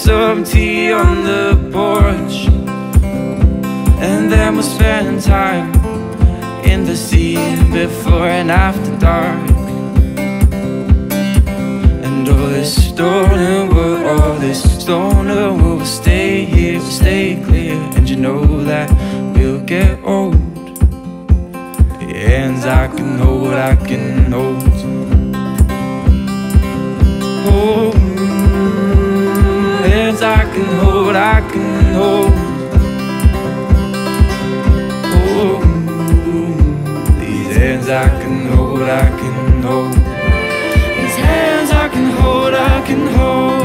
some tea on the porch, and then we'll spend time in the sea before and after dark. And all this stolen wood, all this stolen wood will stay here, will stay clear. And you know that we'll get old. The hands I can hold, I can hold. Oh, hands I can hold, I can hold. Oh, these hands I can hold, I can hold. These hands I can hold, I can hold.